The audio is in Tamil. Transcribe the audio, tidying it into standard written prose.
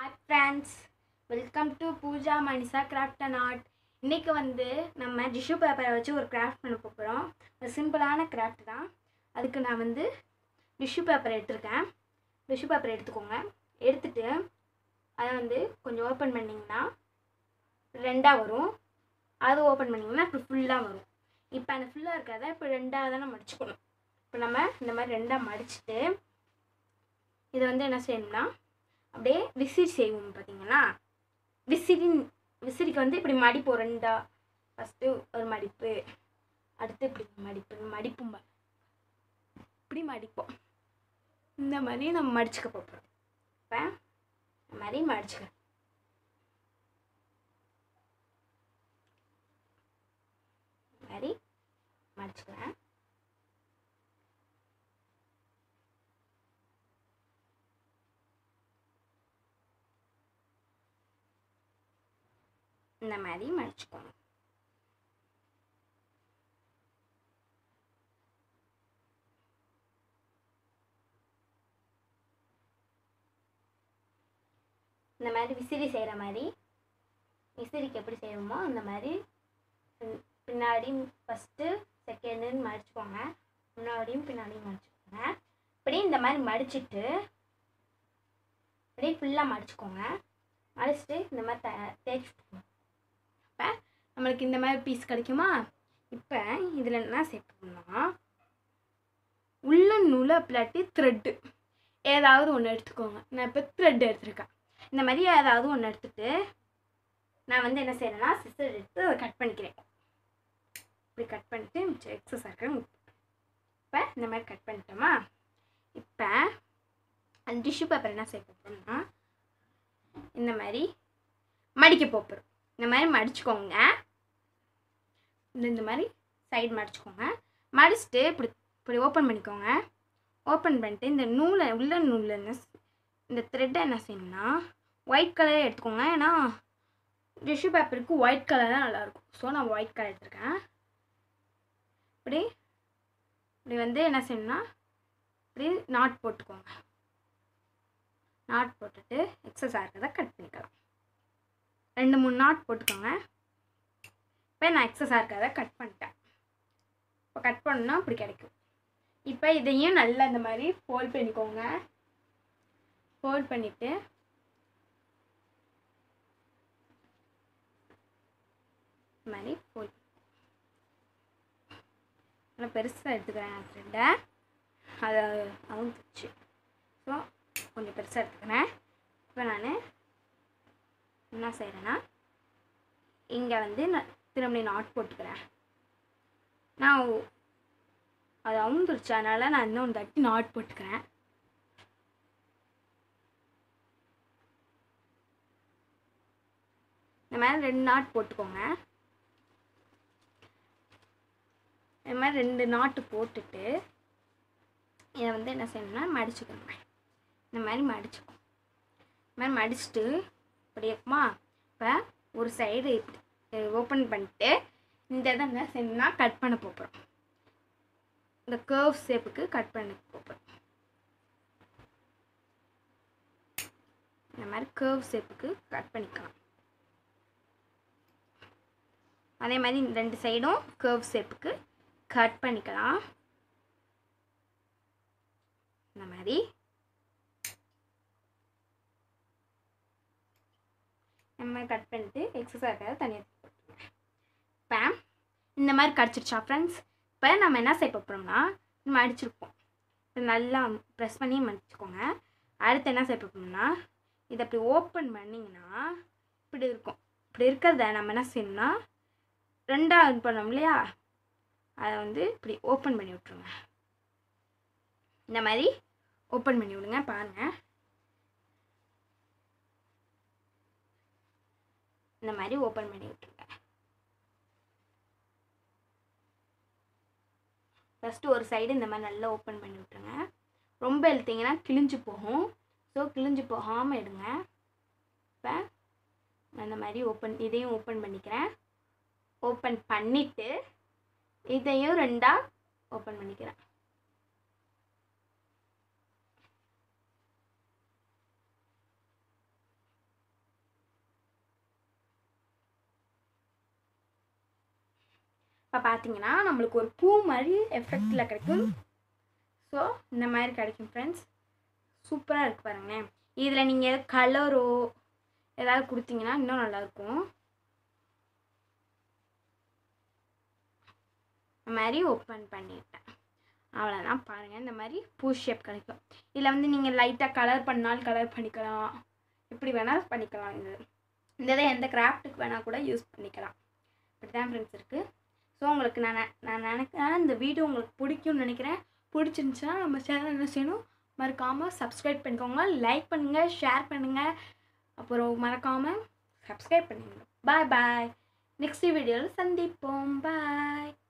Hi friends, welcome to Pooja Manisa Craft and Art. இன்னைக்கு வந்து நம்ம டிஷ்யூ பேப்பரை வச்சு ஒரு கிராஃப்ட் பண்ண போகிறோம். ஒரு சிம்பிளான கிராஃப்ட் தான். அதுக்கு நான் வந்து டிஷ்யூ பேப்பர் எடுத்துருக்கேன். டிஷ்யூ பேப்பர் எடுத்துக்கோங்க. எடுத்துட்டு அதை வந்து கொஞ்சம் ஓப்பன் பண்ணிங்கன்னா ரெண்டாக வரும். அது ஓப்பன் பண்ணிங்கன்னா இப்போ ஃபுல்லாக வரும். இப்போ அந்த ஃபுல்லாக இருக்கிறத இப்போ ரெண்டாக தானே மடிச்சுக்கணும். இப்போ நம்ம இந்த மாதிரி ரெண்டாக மடிச்சுட்டு இதை வந்து என்ன செய்யணும்னா அப்படியே விசிறி செய்வோம். பார்த்தீங்கன்னா விசிறிக்கு வந்து இப்படி மடிப்போம். ரெண்டா ஃபஸ்ட்டு ஒரு மடிப்பு, அடுத்து இப்படி மடிப்பும் இப்படி மடிப்போம். இந்த மாதிரி நம்ம மடிச்சுக்க போகிறோம். இப்போ இந்த மாதிரி மடிச்சுக்கிறேன். இந்த மாதிரி மடிச்சுக்கிறேன். இந்த மாதிரி மடிச்சுக்கோங்க. இந்த மாதிரி விசிறி செய்கிற மாதிரி விசிறிக்கு எப்படி செய்வோமோ அந்த மாதிரி பின்னாடி ஃபஸ்ட்டு செகண்டுன்னு மடிச்சுக்கோங்க. முன்னாடியும் பின்னாடியும் மடிச்சுக்கோங்க. இப்படி இந்த மாதிரி மடிச்சுட்டு இப்படி ஃபுல்லாக மடிச்சுக்கோங்க. மடிச்சுட்டு இந்த மாதிரி தேய்ச்சிக்கோங்க. இப்போ நம்மளுக்கு இந்த மாதிரி பீஸ் கிடைக்குமா? இப்போ இதில் என்ன சேர்க்கணும்னா உள்ளன் நூல் இல்லாட்டி த்ரெட்டு ஏதாவது ஒன்று எடுத்துக்கோங்க. நான் இப்போ த்ரெட் எடுத்துருக்கேன். இந்த மாதிரி ஏதாவது ஒன்று எடுத்துகிட்டு நான் வந்து என்ன செய்கிறேன்னா சிசர் எடுத்து அதை கட் பண்ணிக்கிறேன். இப்படி கட் பண்ணிட்டு மிச்சம் எக்ஸஸ் இருக்கிறேன். இப்போ இந்த மாதிரி கட் பண்ணிட்டோமா? இப்போ அந்த டிஷ்யூ பேப்பர் என்ன செய்ய போகிறோம்னா இந்த மாதிரி மடிக்க போகிறோம். இந்த மாதிரி மடிச்சுக்கோங்க. இந்த மாதிரி சைடு மடிச்சுக்கோங்க. மடிச்சுட்டு இப்படி இப்படி ஓப்பன் பண்ணிக்கோங்க. ஓப்பன் பண்ணிட்டு இந்த நூலை உள்ள நூலில் இந்த த்ரெட்டை என்ன செய்யணும்னா ஒயிட் கலரே எடுத்துக்கோங்க. ஏன்னா டிஷ்யூ பேப்பருக்கு ஒயிட் கலர் தான் நல்லாயிருக்கும். ஸோ நான் ஒயிட் கலர் எடுத்துருக்கேன். இப்படி இப்படி வந்து என்ன செய்யணும்னா இப்படி நாட் போட்டுக்கோங்க. நாட் போட்டுட்டு எக்ஸஸாக இருக்கிறத கட் பண்ணிக்கலாம். 2-3 நாட் போட்டுக்கோங்க. இப்போ நான் எக்ஸஸாக இருக்கிறத கட் பண்ணிட்டேன். இப்போ கட் பண்ணால் இப்படி கிடைக்கும். இப்போ இதையும் நல்லா இந்த மாதிரி ஃபோல்ட் பண்ணிக்கோங்க. ஃபோல்ட் பண்ணிவிட்டு இந்த மாதிரி ஃபோல்ட் நல்லா பெருசாக எடுத்துக்கிறேன். த்ரெட்டை அதை அவுந்துச்சு. ஸோ கொஞ்சம் பெருசாக எடுத்துக்கிறேன். இப்போ நான் என்ன செய்கிறேன்னா இங்கே வந்து நான் திரும்ப நாட் போட்டுக்கிறேன். நான் அது அவுந்துருச்சு, அதனால் நான் இன்னும் தட்டி நாட் போட்டுக்கிறேன். இந்த மாதிரி 2 நாட் போட்டுக்கோங்க. இந்த மாதிரி 2 நாட்டு போட்டுட்டு இதை வந்து என்ன செய்யணும்னா மடிச்சுக்கோங்க. இந்த மாதிரி மடிச்சுக்கோங்க. இந்த மாதிரி மடிச்சுட்டு இப்படி இருக்குமா? இப்போ ஒரு சைடு இப்படி ஓப்பன் பண்ணிட்டு இந்த இதை என்ன செய்யணும்னா கட் பண்ண போகிறோம். இந்த கர்வ் ஷேப்புக்கு கட் பண்ண போகிறோம். இந்த மாதிரி கர்வ் ஷேப்புக்கு கட் பண்ணிக்கலாம். அதே மாதிரி 2 சைடும் கர்வ் ஷேப்புக்கு கட் பண்ணிக்கலாம். இந்த மாதிரி நம்ம கட் பண்ணிட்டு எக்ஸஸாக இருக்கிறத தனியாக போட்டுருங்க. இப்போ இந்த மாதிரி கிடச்சிருச்சா ஃப்ரெண்ட்ஸ்? இப்போ நம்ம என்ன செய்ய போகிறோம்னா நம்ம அடிச்சிருப்போம். நல்லா ப்ரெஸ் பண்ணி மடிச்சுக்கோங்க. அடுத்து என்ன செய்ய போகிறோம்னா இதை அப்படி ஓப்பன் பண்ணிங்கன்னா இப்படி இருக்கும். இப்படி இருக்கிறத நம்ம என்ன செய்யணும்னா ரெண்டாக இது பண்ணோம் இல்லையா, அதை வந்து இப்படி ஓப்பன் பண்ணி விட்ருங்க. இந்த மாதிரி ஓப்பன் பண்ணி விடுங்க. பாருங்கள், இந்த மாதிரி ஓப்பன் பண்ணி விட்டுருங்க. ஃபஸ்ட்டு ஒரு சைடு இந்த மாதிரி நல்லா ஓப்பன் பண்ணி விட்டுருங்க. ரொம்ப இழுத்தீங்கன்னா கிழிஞ்சு போகும். ஸோ கிழிஞ்சு போகாமல் எடுங்க. இப்போ நான் இந்த மாதிரி இதையும் ஓப்பன் பண்ணிக்கிறேன். ஓப்பன் பண்ணிவிட்டு இதையும் 2ஆக ஓப்பன் பண்ணிக்கிறேன். இப்போ பார்த்தீங்கன்னா நம்மளுக்கு ஒரு பூ மாதிரி எஃபெக்டில் கிடைக்கும். ஸோ இந்த மாதிரி கிடைக்கும் ஃப்ரெண்ட்ஸ். சூப்பராக இருக்குது பாருங்களேன். இதில் நீங்கள் கலரோ ஏதாவது கொடுத்தீங்கன்னா இன்னும் நல்லாயிருக்கும். இந்த மாதிரி ஓப்பன் பண்ணிட்டேன். அவ்வளோதான் பாருங்கள். இந்த மாதிரி பூ ஷேப் கிடைக்கும். இதில் வந்து நீங்கள் லைட்டாக கலர் பண்ணாலும் கலர் பண்ணிக்கலாம், எப்படி வேணால் பண்ணிக்கலாம். இந்த இதை எந்த கிராஃப்ட்டுக்கு வேணால் கூட யூஸ் பண்ணிக்கலாம். இப்படி தான் ஃப்ரெண்ட்ஸ் இருக்குது. ஸோ உங்களுக்கு நான் நினைக்கிறேன் இந்த வீடியோ உங்களுக்கு பிடிக்கும்னு நினைக்கிறேன். பிடிச்சிருந்துச்சுன்னா நம்ம சேனல் என்ன செய்யணும், மறக்காமல் சப்ஸ்கிரைப் பண்ணிக்கோங்க, லைக் பண்ணுங்கள், ஷேர் பண்ணுங்கள், அப்புறம் மறக்காமல் சப்ஸ்கிரைப் பண்ணுங்கள். பாய் பாய். நெக்ஸ்ட் வீடியோவில் சந்திப்போம். பாய்.